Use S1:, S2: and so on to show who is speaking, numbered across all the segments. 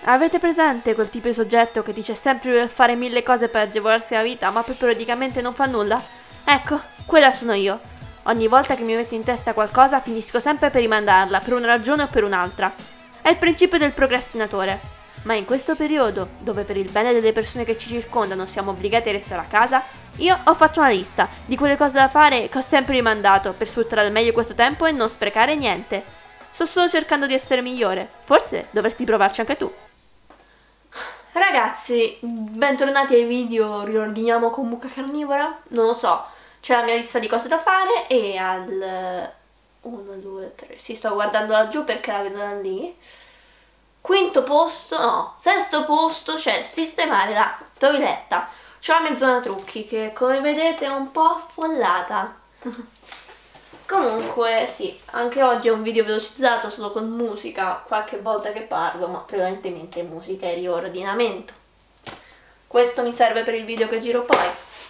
S1: Avete presente quel tipo di soggetto che dice sempre di voler fare mille cose per agevolarsi la vita, ma poi periodicamente non fa nulla? Ecco, quella sono io. Ogni volta che mi metto in testa qualcosa finisco sempre per rimandarla, per una ragione o per un'altra. È il principio del procrastinatore. Ma in questo periodo, dove per il bene delle persone che ci circondano siamo obbligati a restare a casa, io ho fatto una lista di quelle cose da fare che ho sempre rimandato per sfruttare al meglio questo tempo e non sprecare niente. Sto solo cercando di essere migliore. Forse dovresti provarci anche tu. Ragazzi, bentornati ai video Riordiniamo con Mucca Carnivora. Non lo so, c'è la mia lista di cose da fare e al 1, 2, 3, sì, sto guardando laggiù perché la vedo da lì. Quinto posto, no, sesto posto c'è sistemare la toiletta. C'ho la mia zona trucchi che come vedete è un po' affollata. Comunque sì, anche oggi è un video velocizzato solo con musica, qualche volta che parlo, ma prevalentemente musica e riordinamento. Questo mi serve per il video che giro poi.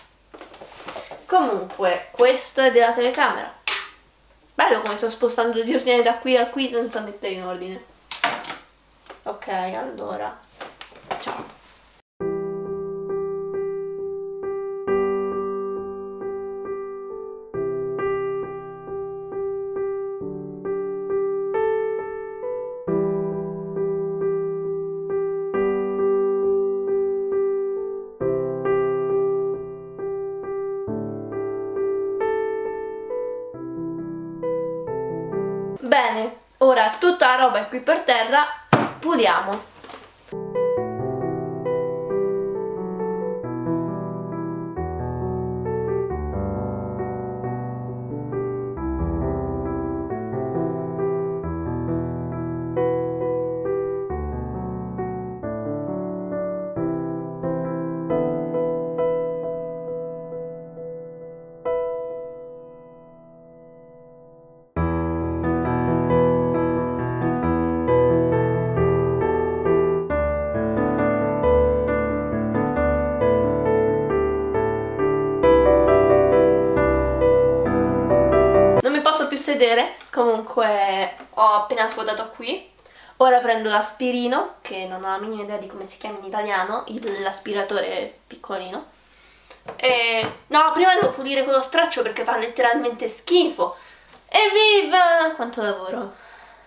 S1: Comunque, questo è della telecamera. Bello come sto spostando gli ordini da qui a qui senza mettere in ordine. Ok, allora, ciao. Bene, ora tutta la roba è qui per terra, puliamo. Sedere, comunque ho appena svuotato qui. Ora prendo l'aspirino, che non ho la minima idea di come si chiama in italiano, l'aspiratore piccolino. E no, prima devo pulire quello straccio perché fa letteralmente schifo. Evviva! Quanto lavoro!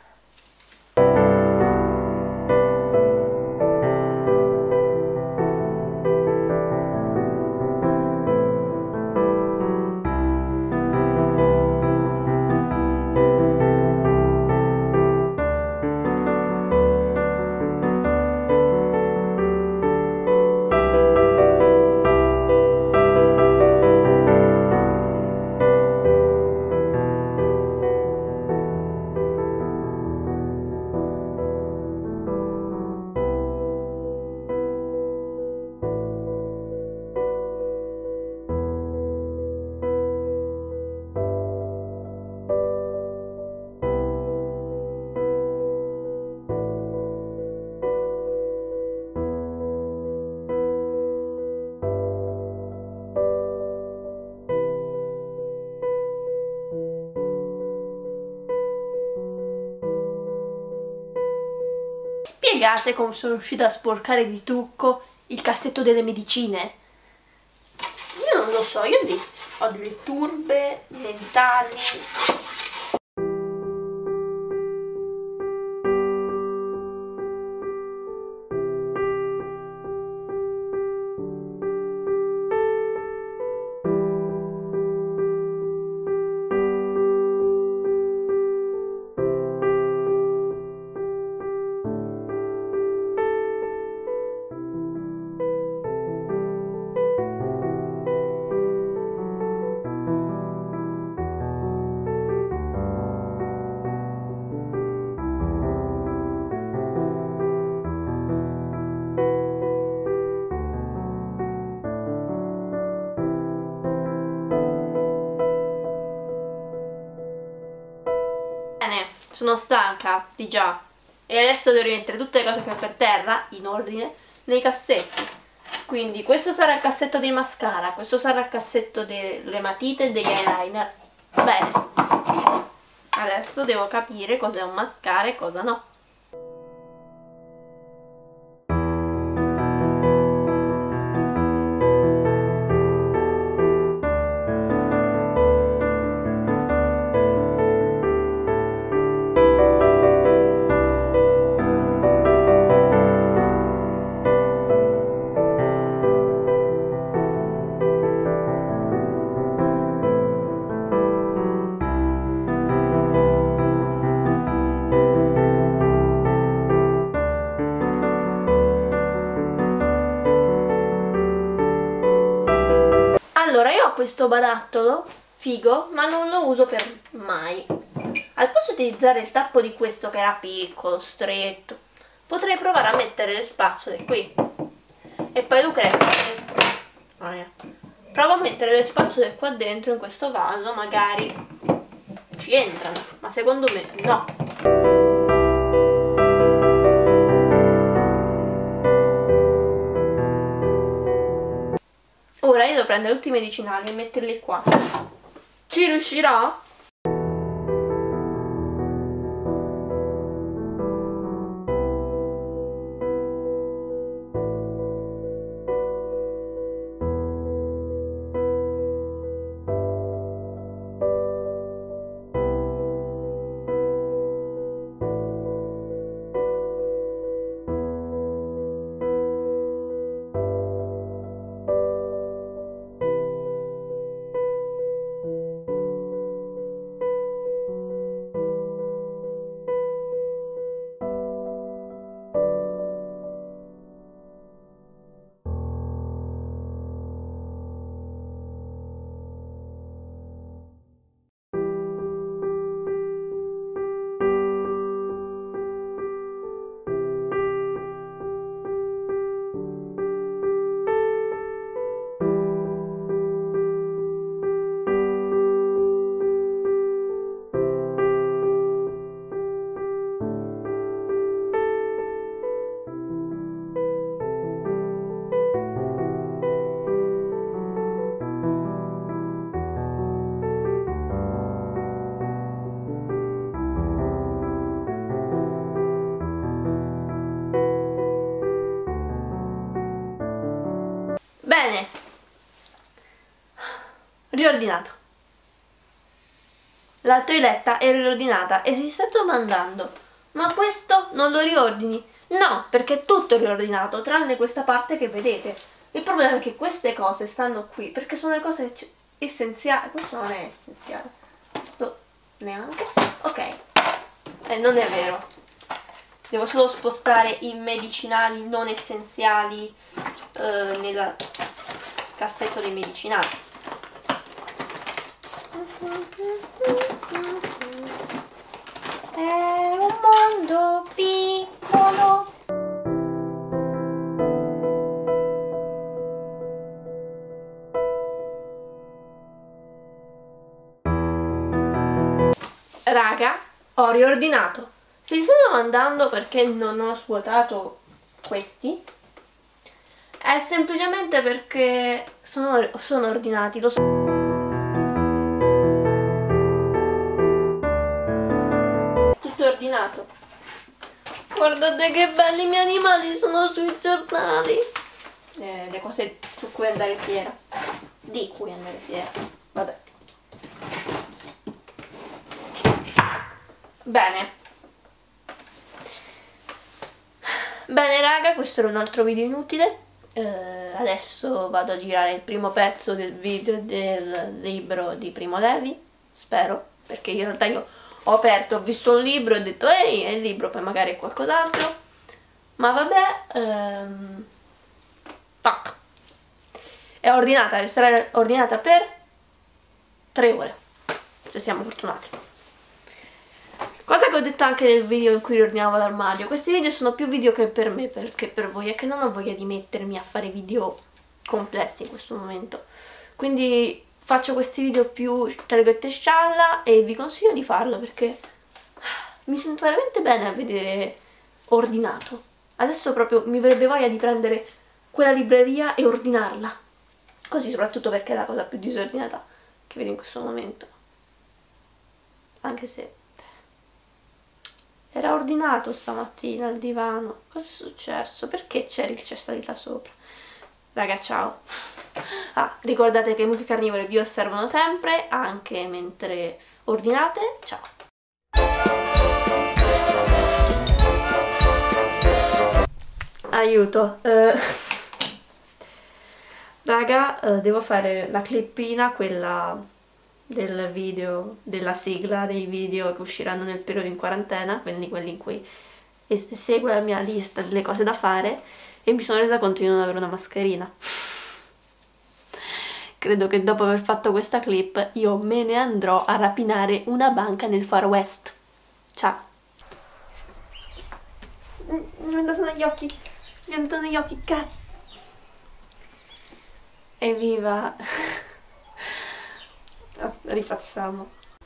S1: Spiegate come sono riuscita a sporcare di trucco il cassetto delle medicine? Io non lo so, io ho delle turbe mentali. Bene, sono stanca di già e adesso devo rimettere tutte le cose che ho per terra in ordine nei cassetti. Quindi questo sarà il cassetto dei mascara, questo sarà il cassetto delle matite e degli eyeliner. Bene, adesso devo capire cos'è un mascara e cosa no. io ho questo barattolo figo, ma non lo uso per mai. Al posto di utilizzare il tappo di questo che era piccolo, stretto, potrei provare a mettere le spazzole qui. E poi Lucrezia, provo a mettere le spazzole qua dentro in questo vaso, magari ci entrano, ma secondo me no. Ora io devo prendere tutti i medicinali e metterli qua. Ci riuscirò? Bene, riordinato. La toiletta è riordinata e si sta domandando, ma questo non lo riordini? No, perché è tutto riordinato, tranne questa parte che vedete. Il problema è che queste cose stanno qui, perché sono le cose essenziali. Questo non è essenziale. Questo neanche. Ok. Non è vero. Devo solo spostare i medicinali non essenziali nel cassetto dei medicinali. È un mondo piccolo. Raga, ho riordinato. Se vi state domandando perché non ho svuotato questi, è semplicemente perché sono ordinati, lo so. Tutto ordinato. Guardate che belli i miei animali, sono sui giornali. Le cose su cui andare fiera. Di cui andare fiera. Vabbè. Bene. Bene raga, questo era un altro video inutile. Adesso vado a girare il primo pezzo del video del libro di Primo Levi, spero, perché in realtà io ho aperto, ho visto un libro e ho detto ehi, è il libro, poi magari è qualcos'altro, ma vabbè, fatto. È ordinata, resterà ordinata per 3 ore, se siamo fortunati. Cosa che ho detto anche nel video in cui riordinavo l'armadio, questi video sono più video che per me che per voi, è che non ho voglia di mettermi a fare video complessi in questo momento, quindi faccio questi video più tra virgolette scialla e vi consiglio di farlo perché mi sento veramente bene a vedere ordinato. Adesso proprio mi verrebbe voglia di prendere quella libreria e ordinarla, così, soprattutto perché è la cosa più disordinata che vedo in questo momento, anche se era ordinato stamattina il divano. Cosa è successo? Perché c'è il cesto di là sopra? Raga, ciao. Ah, ricordate che i mucchi carnivori vi osservano sempre, anche mentre ordinate. Ciao. Aiuto. Raga, devo fare la clippina, quella del video, della sigla dei video che usciranno nel periodo in quarantena, quindi quelli in cui seguo la mia lista delle cose da fare, e mi sono resa conto di non avere una mascherina. Credo che dopo aver fatto questa clip io me ne andrò a rapinare una banca nel Far West. Ciao. Mi è andato negli occhi. Mi è andato negli occhi, cazzo. Evviva. Aspetta, rifacciamo.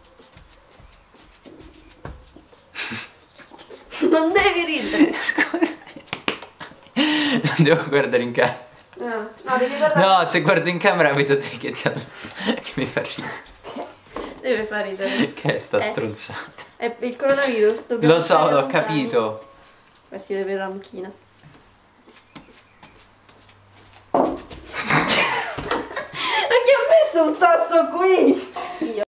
S1: Non devi ridere.
S2: Scusa. Non devo guardare in camera.
S1: No, devi guardare.
S2: No, se guardo in camera vedo te che mi fa ridere.
S1: Deve far ridere.
S2: Che è sta stronzata.
S1: È il coronavirus, dobbiamo
S2: Lo so,
S1: stare
S2: l'ho
S1: lontani.
S2: capito.
S1: Ma si vede la mucchina. Ma chi ha messo un sasso qui? Io.